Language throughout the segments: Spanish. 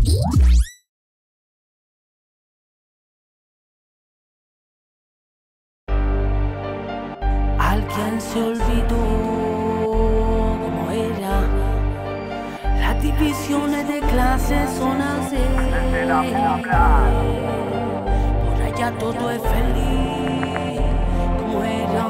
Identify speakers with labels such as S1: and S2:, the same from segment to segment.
S1: Alguien se olvidó cómo era. Las divisiones de clases son así. Por allá todo es feliz como era.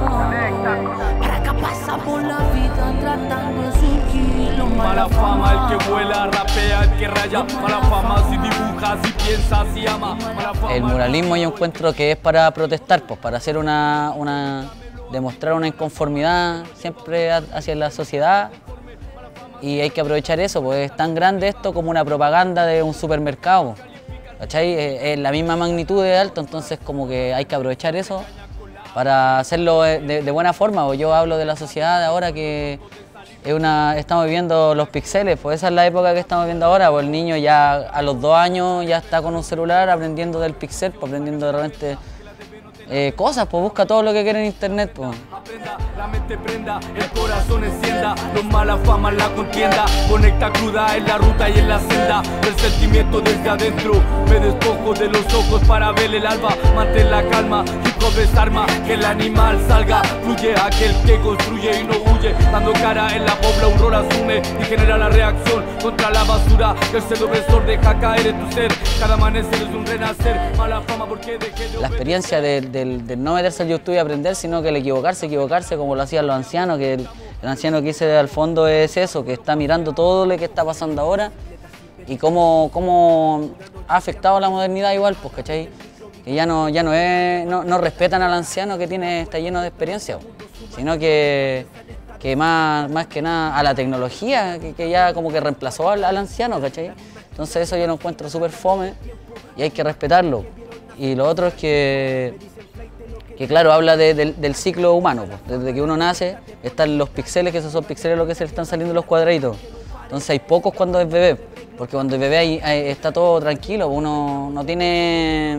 S1: Para acá pasa por la vida tratando de surgir lo
S2: mala fama, el que vuela, rapea, el que raya. Mala fama si dibuja, si piensa, si ama. Mala fama.
S3: El muralismo yo encuentro que es para protestar, pues, para hacer demostrar una inconformidad siempre hacia la sociedad, y hay que aprovechar eso, pues es tan grande esto como una propaganda de un supermercado, ¿cachai? Es la misma magnitud de alto, entonces como que hay que aprovechar eso para hacerlo de buena forma. Pues yo hablo de la sociedad de ahora, que estamos viviendo los píxeles, pues esa es la época que estamos viviendo ahora, pues el niño ya a los 2 años ya está con un celular aprendiendo del píxel, pues aprendiendo de repente cosas, pues busca todo lo que quiere en internet, pues.
S2: Aprenda, la mente prenda, el corazón encienda, los mala fama la contienda, conecta cruda en la ruta y en la senda, el sentimiento desde adentro, me despojo de los ojos para ver el alba, mantén la calma, hip hop es arma, que el animal salga, fluye aquel que construye y no huye, dando cara en la pobla un rol asume y genera la reacción contra la basura, que el ser opresor deja caer en tu ser, cada amanecer es un renacer, mala fama porque dejé de...
S3: La experiencia del no meterse al YouTube y aprender, sino que el equivocarse como lo hacían los ancianos, que el anciano que hice al fondo es eso, que está mirando todo lo que está pasando ahora y cómo ha afectado la modernidad igual, pues, ¿cachai? Que ya no respetan al anciano que está lleno de experiencia, sino que más que nada a la tecnología, que ya como que reemplazó al anciano, ¿cachai? Entonces eso yo lo encuentro súper fome y hay que respetarlo. Y lo otro es que claro, habla del ciclo humano, pues. Desde que uno nace están los píxeles, que esos son píxeles lo que se le están saliendo los cuadraditos. Entonces hay pocos cuando es bebé, porque cuando es bebé está todo tranquilo, uno no tiene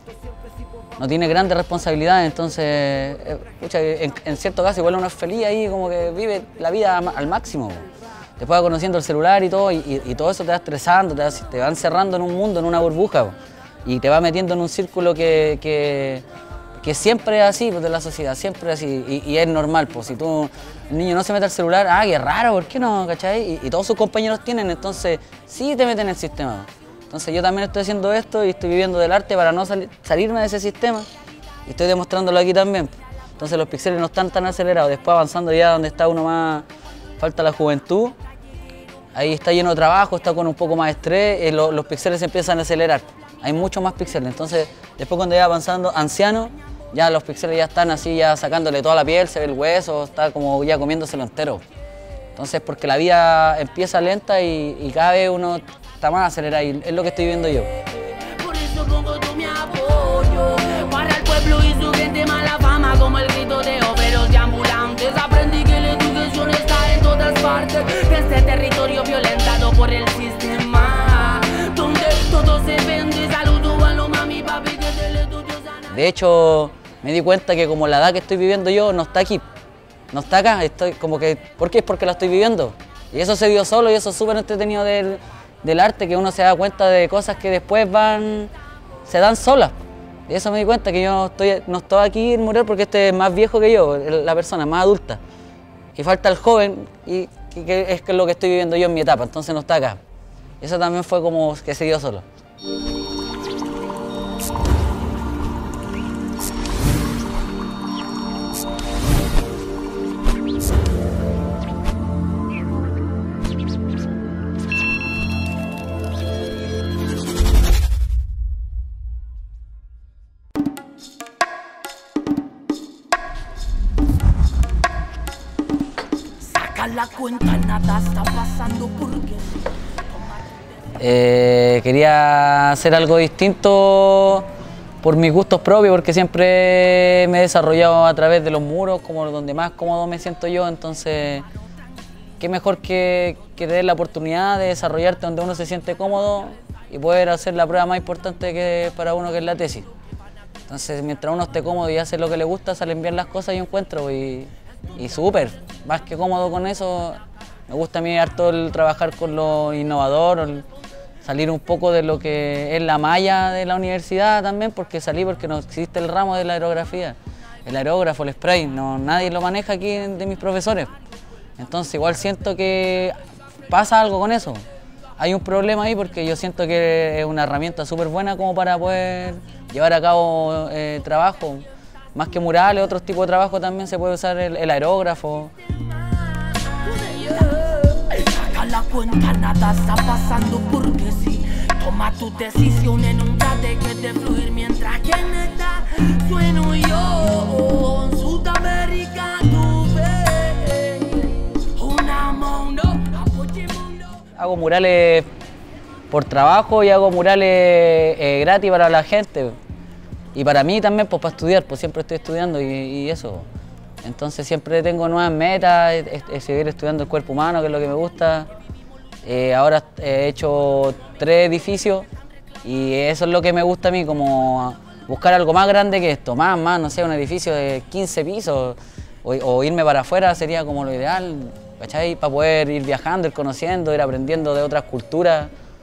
S3: grandes responsabilidades, entonces en cierto caso igual uno es feliz ahí, como que vive la vida al máximo, pues. Después va conociendo el celular y todo eso te va estresando, te va encerrando en un mundo, en una burbuja, pues. Y te va metiendo en un círculo que siempre es así, pues, de la sociedad, siempre es así, y es normal, pues si el niño no se mete al celular, qué raro, ¿por qué no? ¿Cachai? Y todos sus compañeros tienen, entonces sí te meten en el sistema. Entonces yo también estoy haciendo esto y estoy viviendo del arte para no salirme de ese sistema, y estoy demostrándolo aquí también. Entonces los píxeles no están tan acelerados, después avanzando ya donde está uno más, falta la juventud, ahí está lleno de trabajo, está con un poco más de estrés, los píxeles se empiezan a acelerar, hay mucho más píxeles, entonces después cuando ya avanzando anciano, ya los píxeles ya están así, ya sacándole toda la piel, se ve el hueso, está como ya comiéndoselo entero. Entonces, porque la vida empieza lenta y cada vez uno está más acelerado, y es lo que estoy viendo yo.
S1: Por eso pongo todo mi apoyo para el pueblo y su gente, mala fama como el grito de obreros y ambulantes. Aprendí que la educación está en todas partes de este territorio violentado por el sistema, donde todo se vende. Saludo a los mami papi que del estudio sana.
S3: De hecho, me di cuenta que como la edad que estoy viviendo yo no está aquí, no está acá, estoy como que, ¿por qué? Es porque la estoy viviendo. Y eso se dio solo, y eso es súper entretenido del arte, que uno se da cuenta de cosas que después se dan solas. Y eso me di cuenta, que yo no estoy aquí en mural porque este es más viejo que yo, la persona más adulta. Y falta el joven, y que es lo que estoy viviendo yo en mi etapa, entonces no está acá. Y eso también fue como que se dio solo.
S1: La cuenta, nada está pasando porque...
S3: Quería hacer algo distinto por mis gustos propios, porque siempre me he desarrollado a través de los muros, como donde más cómodo me siento yo, entonces qué mejor que tener la oportunidad de desarrollarte donde uno se siente cómodo y poder hacer la prueba más importante que para uno, que es la tesis. Entonces, mientras uno esté cómodo y hace lo que le gusta, salen bien las cosas, yo encuentro, y súper, más que cómodo con eso. Me gusta a mí harto el trabajar con lo innovador, salir un poco de lo que es la malla de la universidad también, porque salí porque no existe el ramo de la aerografía. El aerógrafo, el spray, no, nadie lo maneja aquí de mis profesores. Entonces igual siento que pasa algo con eso. Hay un problema ahí porque yo siento que es una herramienta súper buena como para poder llevar a cabo trabajo. Más que murales, otros tipos de trabajo también se puede usar el aerógrafo.
S1: Saca la cuenta, nada está pasando porque sí. Toma tu decisión en un trate que de fluir mientras que neta sueno yo. En Sudamérica tú ves una mundo.
S3: Hago murales por trabajo y hago murales gratis para la gente. Y para mí también, pues para estudiar, pues siempre estoy estudiando y eso. Entonces siempre tengo nuevas metas, es seguir estudiando el cuerpo humano, que es lo que me gusta. Ahora he hecho 3 edificios y eso es lo que me gusta a mí, como buscar algo más grande que esto, más, no sé, un edificio de 15 pisos o irme para afuera sería como lo ideal, ¿cachai? Para poder ir viajando, ir conociendo, ir aprendiendo de otras culturas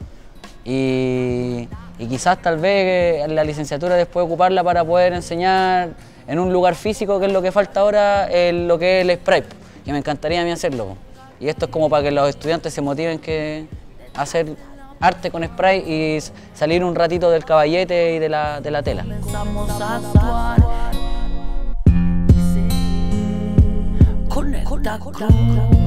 S3: y quizás tal vez la licenciatura después ocuparla para poder enseñar en un lugar físico, que es lo que falta ahora, lo que es el spray, que me encantaría a mí hacerlo. Y esto es como para que los estudiantes se motiven a hacer arte con spray y salir un ratito del caballete y de la tela.
S1: Comenzamos a actuar. Conecta con